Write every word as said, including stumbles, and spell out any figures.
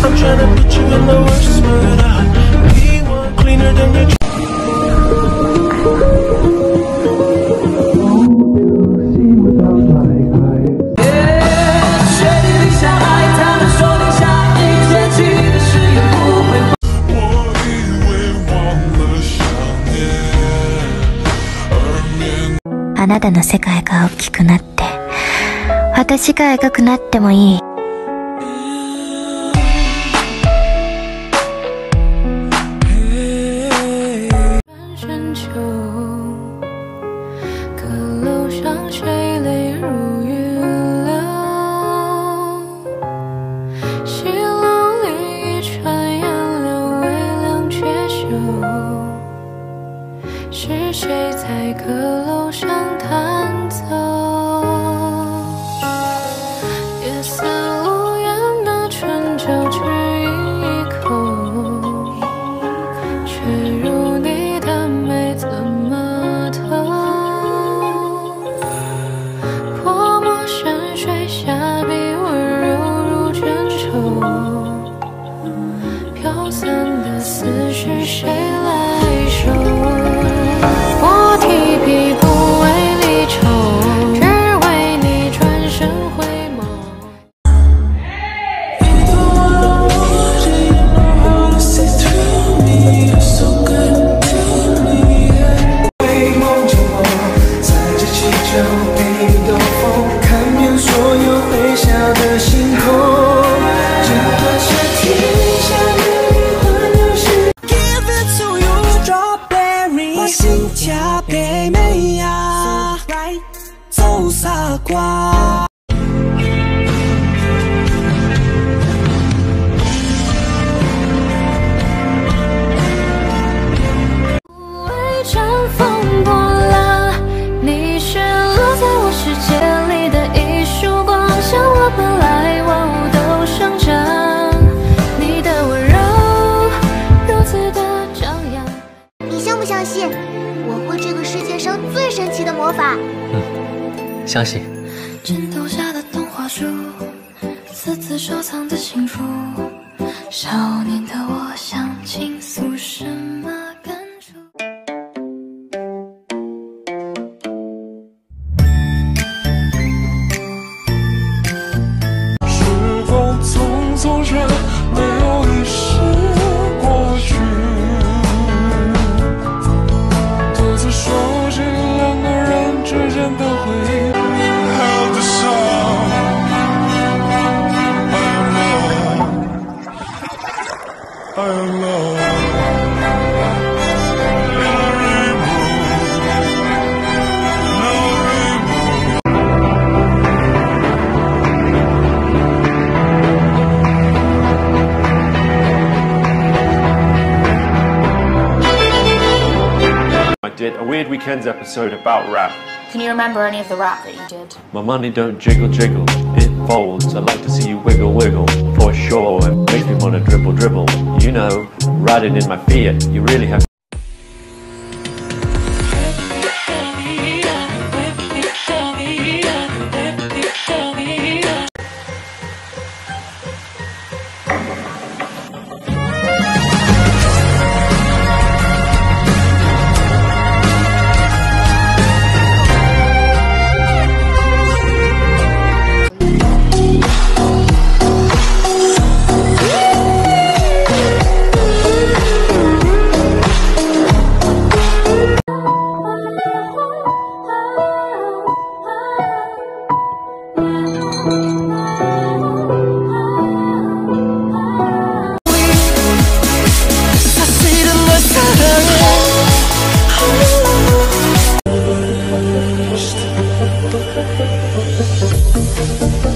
I'm trying to put you in the worst mood. I be one cleaner than your. あなたの世界が大きくなって、私が赤くなってもいい。 是谁在阁楼上弹奏？夜色路远的春酒，只饮一口，却如你的美怎么透？泼墨山水下笔，温柔如卷绸，飘散的思绪谁来收？ 我提笔不为离愁，只为你转身回眸。回梦着我，在这气球给你兜风，看遍所有微笑的星空。这段是天下美环游戏。Give it to you, strawberry。 心跳给美呀，走傻瓜。微尘风破浪，你是落在我世界里的一束光，像我本来万物都生长，你的温柔如此的张扬。 你相不相信？ 我会这个世界上最神奇的魔法。 嗯，相信。 枕头下的童话书，字字收藏的情书，少年的我想倾诉什么感触？ 时光匆匆却没有遗失过去。 收集两个人之间的回忆。Held the song, I am love, I am love. I did a Weird Weekends episode about rap. Can you remember any of the rap that you did? My money don't jiggle jiggle, it folds. I like to see you wiggle wiggle, for sure. It makes me wanna dribble dribble. You know, riding in my Fiat, you really have. We'll be right back.